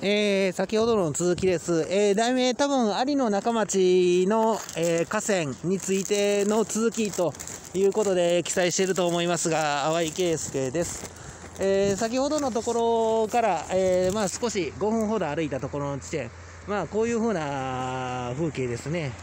先ほどの続きです。題名多分有野中町の、河川についての続きということで記載していると思いますが、淡井圭介です。先ほどのところから、少し5分ほど歩いたところの地点、こういう風な風景ですね。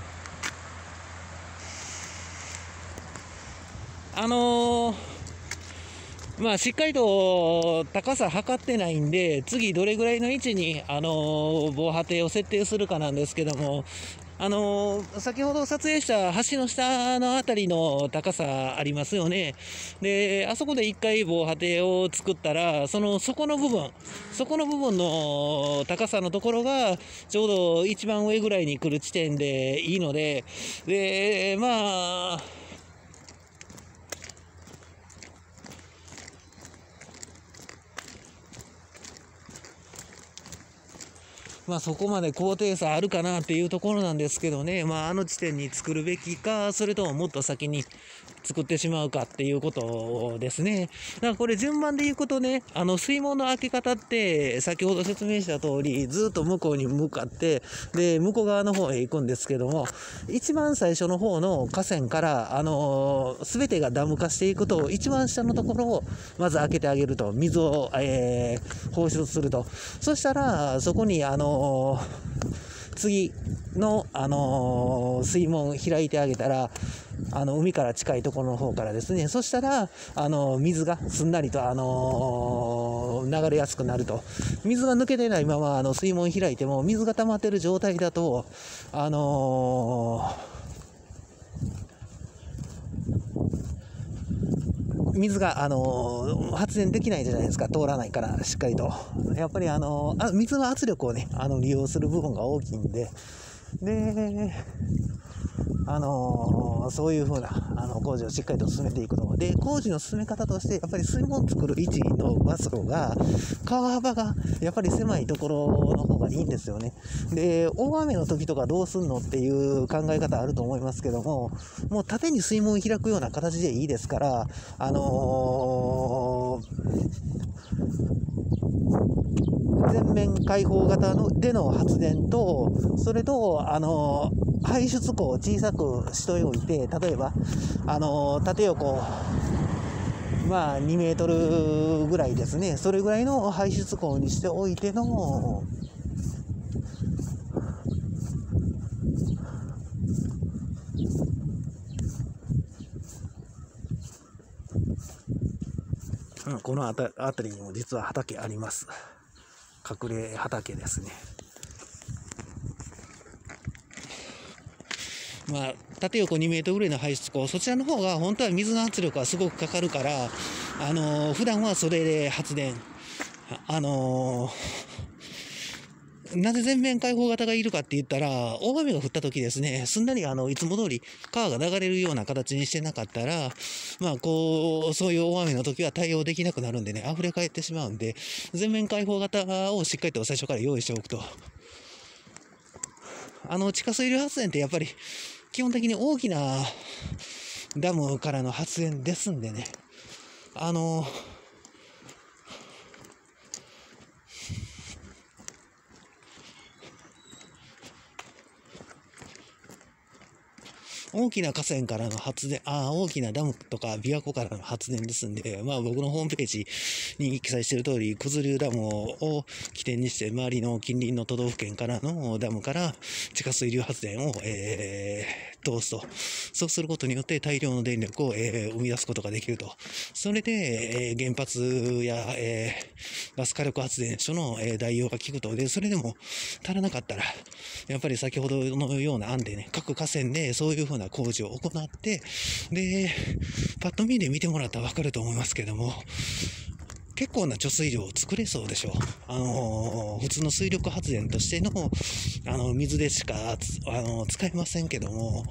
しっかりと高さ測ってないんで、次どれぐらいの位置に、防波堤を設定するかなんですけども、先ほど撮影した橋の下のあたりの高さありますよね。で、あそこで一回防波堤を作ったら、底の部分の高さのところが、ちょうど一番上ぐらいに来る地点でいいので、で、そこまで高低差あるかなっていうところなんですけどね、あの地点に作るべきか、それとももっと先に作ってしまうかっていうことですね。だからこれ順番でいくとね、水門の開け方って先ほど説明した通り、ずっと向こうに向かって、で、向こう側の方へ行くんですけども、一番最初の方の河川から、全てがダム化していくと、一番下のところをまず開けてあげると、水を、放出すると。そしたら、そこに、次の、水門開いてあげたら、海から近いところの方からですね、そしたら、水がすんなりと、流れやすくなると。水が抜けてないまま、水門開いても、水が溜まってる状態だと、水が、発電できないじゃないですか。通らないから、しっかりと。やっぱり、水の圧力をね、利用する部分が大きいんで、で、そういう風な工事をしっかりと進めていくので、工事の進め方として、やっぱり水門を作る位置の場所が、川幅がやっぱり狭いところの方がいいんですよね。で、大雨の時とかどうすんのっていう考え方あると思いますけども、もう縦に水門を開くような形でいいですから、全面開放型での発電と、それと、排出口を小さくしておいて、例えば、縦横、2メートルぐらいですね。それぐらいの排出口にしておいての、この辺りにも実は畑あります。隠れ畑ですね。縦横2メートルぐらいの排出口、そちらの方が本当は水の圧力がすごくかかるから、普段はそれで発電。なぜ全面開放型がいるかって言ったら、大雨が降った時ですね、すんなりいつも通り川が流れるような形にしてなかったら、そういう大雨の時は対応できなくなるんでね、溢れ返ってしまうんで、全面開放型をしっかりと最初から用意しておくと。地下水流発電ってやっぱり基本的に大きなダムからの発電ですんでね、大きな河川からの発電、大きなダムとか琵琶湖からの発電ですんで、僕のホームページに記載している通り、九頭竜ダムを起点にして、周りの近隣の都道府県からのダムから地下水流発電を、通すと。そうすることによって大量の電力を、生み出すことができると。それで、原発や、ガス火力発電所の、代用が効くと。で、それでも足らなかったら、やっぱり先ほどのような案でね、各河川でそういうふうな工事を行って、で、パッと見で見てもらったらわかると思いますけども、結構な貯水量を作れそうでしょう。普通の水力発電としての、水でしか、使えませんけども、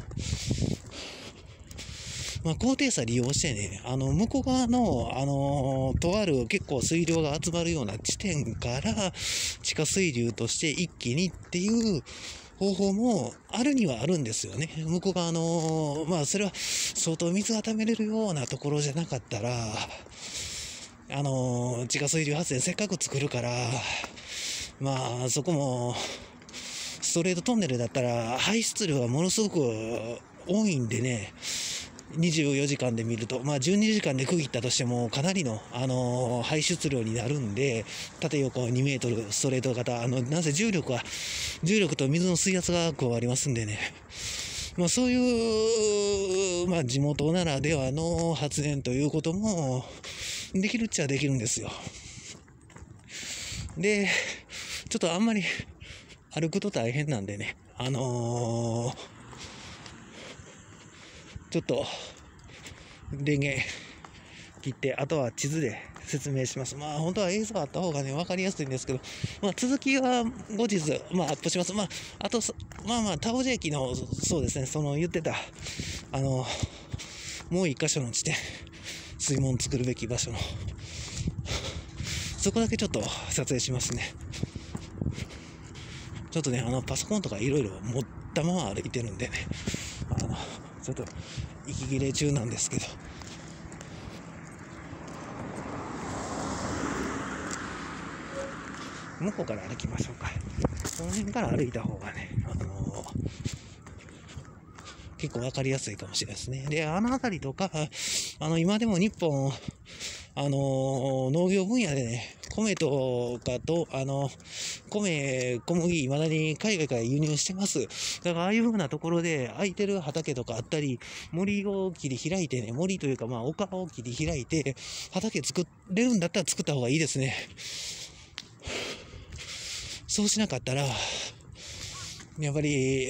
高低差利用してね、向こう側の、とある結構水量が集まるような地点から地下水流として一気にっていう方法もあるにはあるんですよね。向こう側の、それは相当水が溜めれるようなところじゃなかったら、地下水流発電せっかく作るから、 まあそこもストレートトンネルだったら排出量がものすごく多いんでね、24時間で見ると、まあ12時間で区切ったとしてもかなりの、排出量になるんで、縦横2メートルストレート型、なぜ重力と水の水圧が加わりますんでね、まあそういう、まあ地元ならではの発電ということもできるっちゃできるんですよ。で、ちょっとあんまり歩くと大変なんでね、ちょっと電源切って、あとは地図で説明します。まあ本当は映像あった方がね分かりやすいんですけど、まあ続きは後日アップします。まああと田尾駅のそうですね、その言ってたもう一箇所の地点、水門作るべき場所のそこだけちょっと撮影しますね。ちょっとねパソコンとかいろいろ持ったまま歩いてるんでね、ちょっと息切れ中なんですけど、向こうから歩きましょうか。その辺から歩いた方がね、結構分かりやすいかもしれないですね。で、辺りとか、今でも日本、農業分野でね、米とかと、米、小麦、未だに海外から輸入してます。だからああいう風なところで空いてる畑とかあったり、森を切り開いてね、森というか丘を切り開いて、畑作れるんだったら作った方がいいですね。そうしなかったら、やっぱり、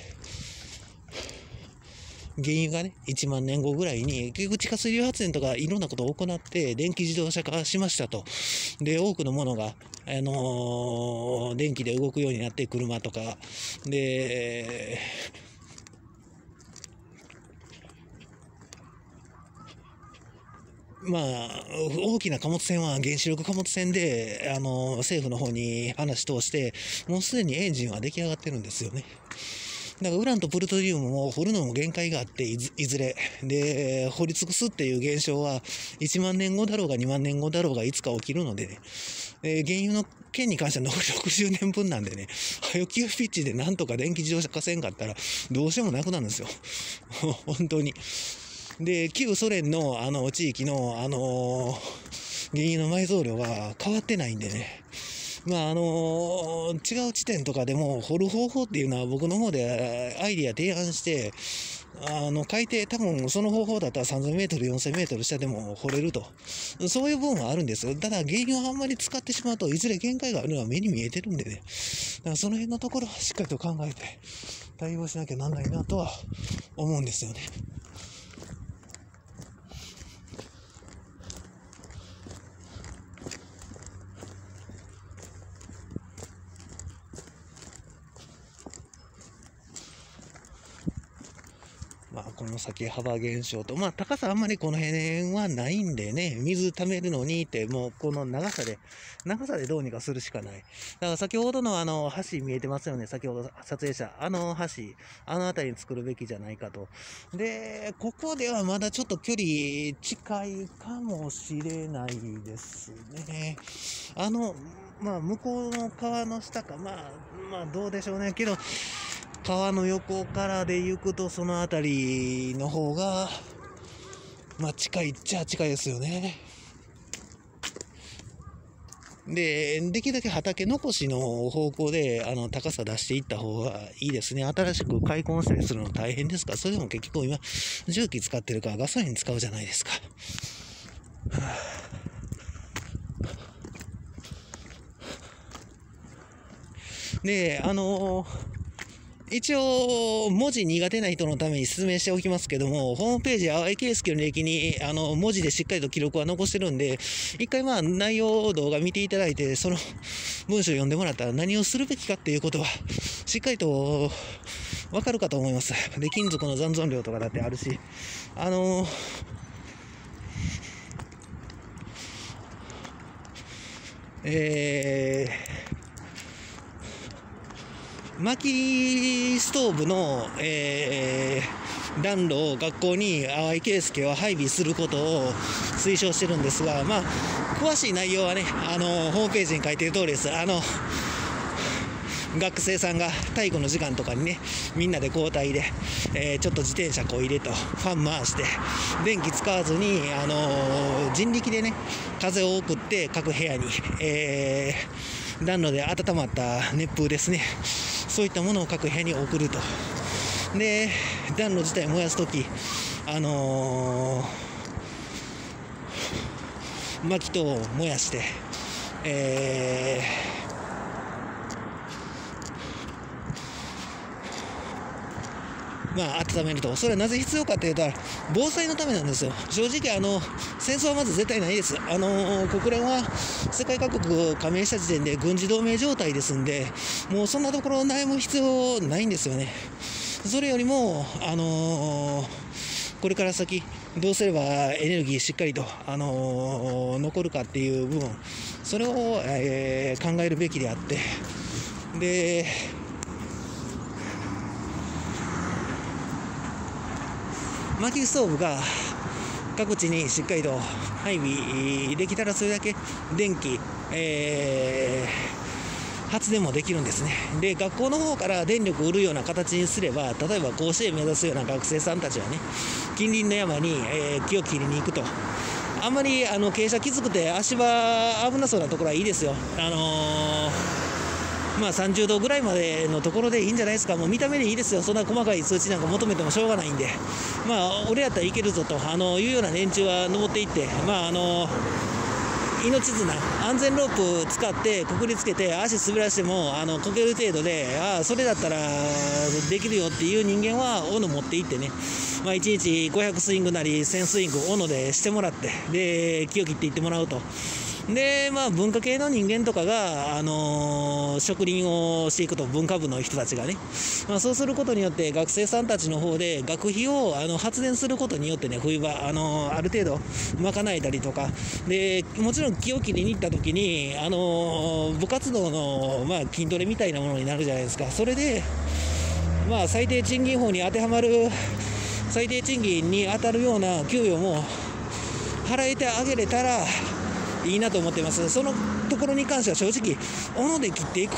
原油がね、1万年後ぐらいに、結局地下水流発電とかいろんなことを行って、電気自動車化しましたと。で、多くのものが、電気で動くようになって、車とか。で、まあ、大きな貨物船は原子力貨物船で、政府の方に話通して、もうすでにエンジンは出来上がってるんですよね。だからウランとプルトニウムも掘るのも限界があって、いずれ。で、掘り尽くすっていう現象は、1万年後だろうが2万年後だろうがいつか起きるのでね。原油の件に関しては残り60年分なんでね、急ピッチでなんとか電気自動車化せんかったら、どうしてもなくなるんですよ。本当に。で、旧ソ連の地域の原油の埋蔵量が変わってないんでね。まあ違う地点とかでも掘る方法っていうのは僕の方でアイディア提案して、海底多分その方法だったら3000メートル、4000メートル下でも掘れると。そういう部分はあるんですよ。ただ原油をあんまり使ってしまうといずれ限界があるのは目に見えてるんでね。だからその辺のところはしっかりと考えて対応しなきゃなんないなとは思うんですよね。まあ、この先幅減少と、まあ、高さあんまりこの辺はないんでね、水溜めるのにって、もうこの長さでどうにかするしかない。だから先ほどの橋見えてますよね、先ほど撮影した橋、辺りに作るべきじゃないかと。で、ここではまだちょっと距離近いかもしれないですね。まあ、向こうの川の下か、まあ、どうでしょうね。けど、川の横からで行くとその辺りの方がまあ近いっちゃ近いですよね。できるだけ畑残しの方向で高さ出していった方がいいですね。新しく開墾したりするの大変ですから。それでも結局今重機使ってるからガソリン使うじゃないですか。で一応文字苦手な人のために説明しておきますけども、ホームページ淡井圭介の履歴に文字でしっかりと記録は残してるんで、一回内容動画見ていただいて、その文章を読んでもらったら何をするべきかっていうことはしっかりと分かるかと思います。で、金属の残存量とかだってあるし、薪ストーブの、暖炉を学校に淡井圭介は配備することを推奨してるんですが、詳しい内容はね、ホームページに書いてる通りです。 学生さんが体育の時間とかにね、みんなで交代で、ちょっと自転車こいでとファン回して電気使わずに、人力でね風を送って各部屋に、暖炉で温まった熱風ですね、そういったものを各部屋に送ると。で暖炉自体燃やすとき薪等を燃やして、温めると。それはなぜ必要かというと、防災のためなんですよ。正直戦争はまず絶対ないです。国連は世界各国加盟した時点で軍事同盟状態ですんで、もうそんなところ悩む必要ないんですよね。それよりもこれから先どうすればエネルギーしっかりと、残るかっていう部分、それを、考えるべきであって、で薪ストーブが各地にしっかりと配備できたら、それだけ電気、発電もできるんですね。で学校の方から電力を売るような形にすれば、例えば甲子園目指すような学生さんたちはね、近隣の山に、木を切りに行くと。あんまり傾斜きつくて足場危なそうなところはいいですよ。30度ぐらいまでのところでいいんじゃないですか。もう見た目でいいですよ。そんな細かい数値なんか求めてもしょうがないんで、俺やったらいけるぞというような連中は登っていって、命綱安全ロープ使ってくくりつけて足滑らしてもこける程度で、それだったらできるよっていう人間は斧持っていってね、1日500スイングなり1000スイング斧でしてもらって、で木を切っていってもらうと。で文化系の人間とかが、植林をしていくと、文化部の人たちがね、そうすることによって学生さんたちの方で学費を発電することによってね、冬場ある程度賄えたりとかで、もちろん木を切りに行った時に部活動の、筋トレみたいなものになるじゃないですか。それで最低賃金法に当てはまる最低賃金に当たるような給与も払えてあげれたらいいなと思っています。そのところに関しては正直斧で切っていく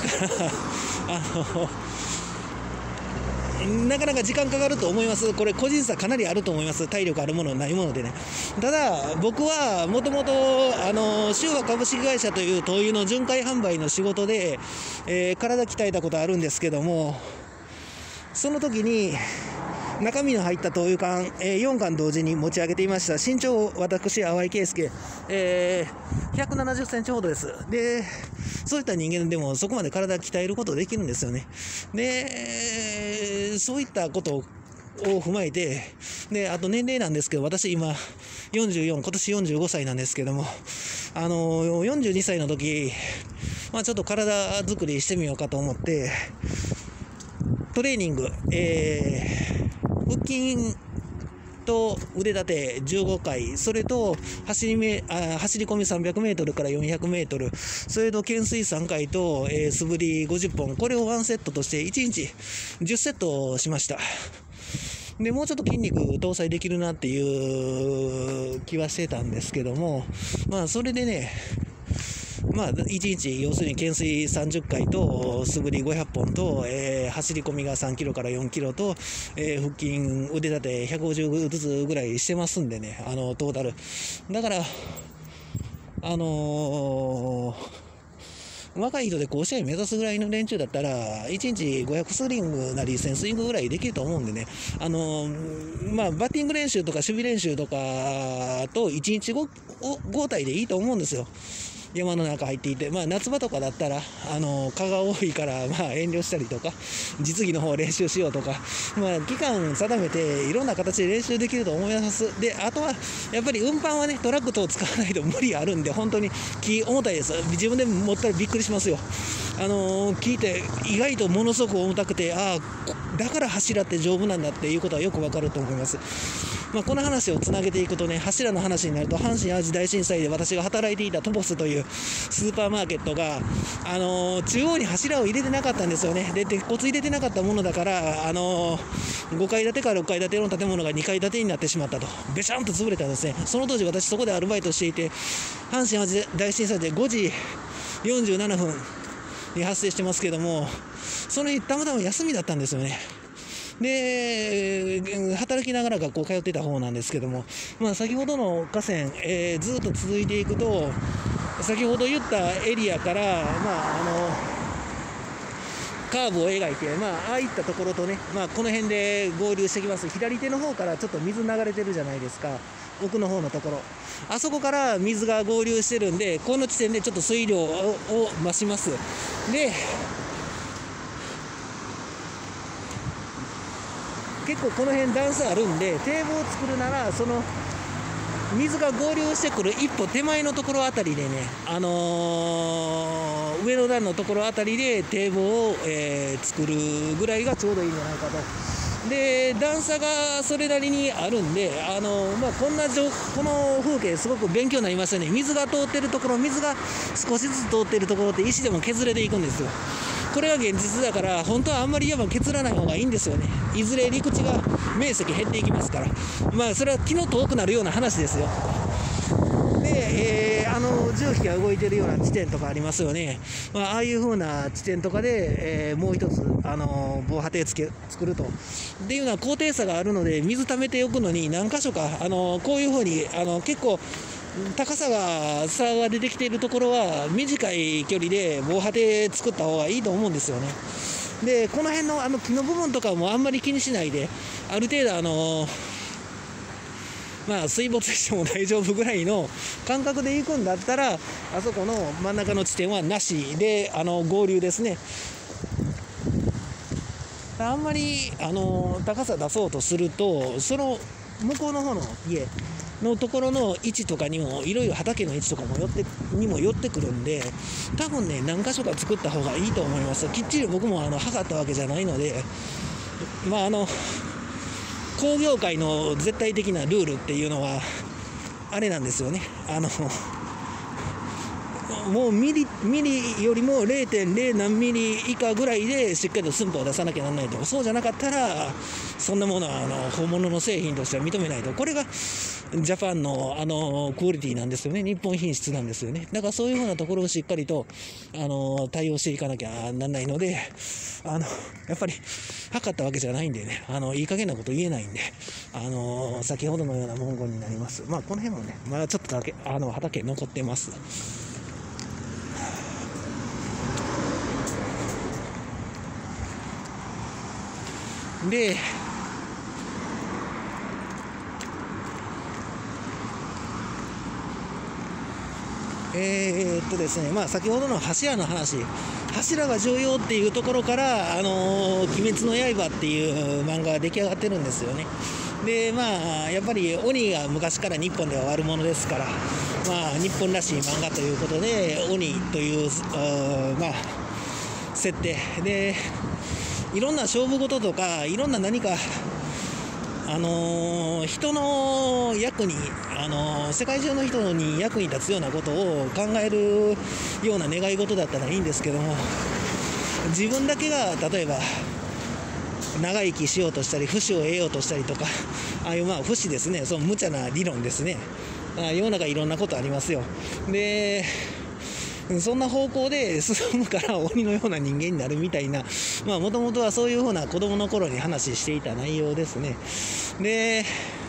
からなかなか時間かかると思います。これ個人差かなりあると思います。体力あるものないものでね。ただ僕はもともと修和株式会社という灯油の巡回販売の仕事で、体鍛えたことあるんですけども、その時に中身の入った灯油缶、4缶同時に持ち上げていました。身長私淡井圭介、170センチほどです。でそういった人間でもそこまで体鍛えることできるんですよね。でそういったことを踏まえて、であと年齢なんですけど、私今44、今年45歳なんですけども、42歳の時、ちょっと体作りしてみようかと思ってトレーニング、腹筋と腕立て15回、それと走り込み300メートルから400メートル、それと懸垂3回と、素振り50本、これを1セットとして1日10セットしました。でもうちょっと筋肉搭載できるなっていう気はしてたんですけども、それでね、1日要するに懸垂30回と素振り500本と、走り込みが3キロから4キロと、腹筋腕立て150ずつぐらいしてますんでね、トータルだから若い人で甲子園目指すぐらいの連中だったら1日500スイングなり1000スイングぐらいできると思うんでね、バッティング練習とか守備練習とかと1日5体でいいと思うんですよ。山の中入っていて、夏場とかだったら蚊が多いから、遠慮したりとか、実技の方練習しようとか、期間定めていろんな形で練習できると思います。であとはやっぱり運搬はね、トラック等を使わないと無理あるんで、本当に木重たいです。自分で持ったらびっくりしますよ。聞いて意外とものすごく重たくて、だから柱って丈夫なんだっていうことはよくわかると思います。この話をつなげていくとね、柱の話になると、阪神・淡路大震災で私が働いていたトポスというスーパーマーケットが、中央に柱を入れてなかったんですよね。で鉄骨入れてなかったものだから、5階建てから6階建ての建物が2階建てになってしまったと、べしゃんと潰れたんですね。その当時私そこでアルバイトしていて、阪神・淡路大震災で5時47分に発生してますけども、その日たまたま休みだったんですよね。で、働きながら学校通ってた方なんですけども、先ほどの河川、ずっと続いていくと、先ほど言ったエリアから、カーブを描いて、ああいったところとね、この辺で合流してきます。左手の方からちょっと水流れてるじゃないですか、奥の方のところ、あそこから水が合流してるんで、この地点でちょっと水量を増します。で、結構この辺段差あるんで、堤防を作るならその水が合流してくる一歩手前のところあたりでね、上の段のところあたりで堤防を、作るぐらいがちょうどいいんじゃないかと。で、段差がそれなりにあるんで、この風景すごく勉強になりますよね。水が通ってるところ、水が少しずつ通ってるところって石でも削れていくんですよ。これが現実だから、本当はあんまり山削らない方がいいんですよね。いずれ陸地が面積減っていきますから、それは気の遠くなるような話ですよ。で、重機が動いてるような地点とかありますよね。ああいう風な地点とかで、もう一つ防波堤作るとっていうような高低差があるので、水溜めておくのに何箇所かこういう風に結構高さが差が出てきているところは短い距離で防波堤作った方がいいと思うんですよね。で、この辺の木の部分とかもあんまり気にしないで、ある程度水没しても大丈夫ぐらいの感覚で行くんだったら、あそこの真ん中の地点はなしで合流ですね。あんまり高さ出そうとすると、その向こうの方の家のところの位置とかにもいろいろ畑の位置とかも寄ってくるんで、多分ね何箇所か作った方がいいと思います。きっちり僕も測ったわけじゃないので、工業界の絶対的なルールっていうのはあれなんですよね。もうミリよりも 0.0 何ミリ以下ぐらいでしっかりと寸法を出さなきゃならないと。そうじゃなかったらそんなものは本物の製品としては認めないと。これがジャパンのクオリティなんですよね。日本品質なんですよね。だからそういうふうなところをしっかりと対応していかなきゃならないので、やっぱり測ったわけじゃないんでね、いい加減なこと言えないんで、先ほどのような文言になります。この辺もねまだちょっとだけ畑残ってます。で、ですね、先ほどの柱の話、柱が重要っていうところから「鬼滅の刃」っていう漫画が出来上がってるんですよね。で、やっぱり鬼が昔から日本では悪者ですから、日本らしい漫画ということで鬼という設定で、いろんな勝負事とかいろんな何か人の役に世界中の人に役に立つようなことを考えるような願い事だったらいいんですけども、自分だけが例えば長生きしようとしたり不死を得ようとしたりとか、ああいう不死ですね、その無茶な理論ですね。世の中いろんなことありますよ。で、そんな方向で進むから鬼のような人間になるみたいな、もともとはそういうふうな子供の頃に話していた内容ですね。で、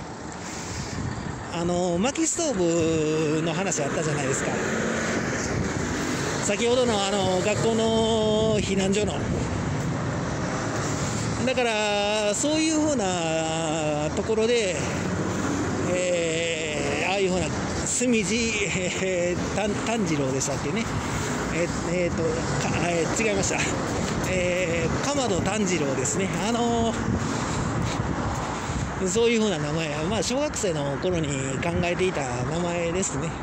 薪ストーブの話あったじゃないですか。先ほどの学校の避難所の、だからそういうふうなところで、ああいうふうな住地炭治郎でしたっけね、違いました、鎌戸炭治郎ですね。そういうふうな名前、小学生の頃に考えていた名前ですね。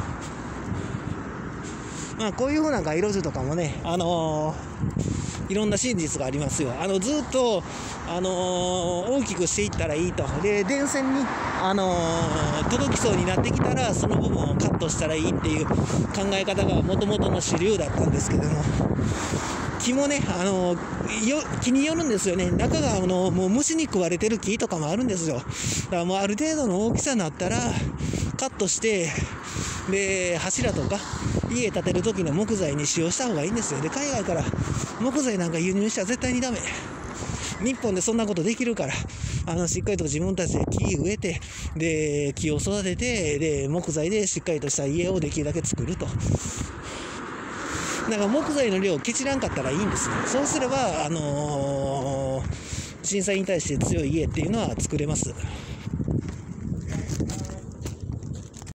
こういうふうな街路樹とかもね、いろんな真実がありますよ。ずっと、大きくしていったらいいと。で、電線に、届きそうになってきたらその部分をカットしたらいいっていう考え方がもともとの主流だったんですけども、木もね、木によるんですよね。中がもう虫に食われてる木とかもあるんですよ。だからもうある程度の大きさになったらカットして、で柱とか家建てる時の木材に使用した方がいいんですよ。で、海外から木材なんか輸入したら絶対にダメ。日本でそんなことできるから、しっかりと自分たちで木植えて、で、木を育てて、で、木材でしっかりとした家をできるだけ作ると。だから木材の量をケチらんかったらいいんですよ。そうすれば、震災に対して強い家っていうのは作れます。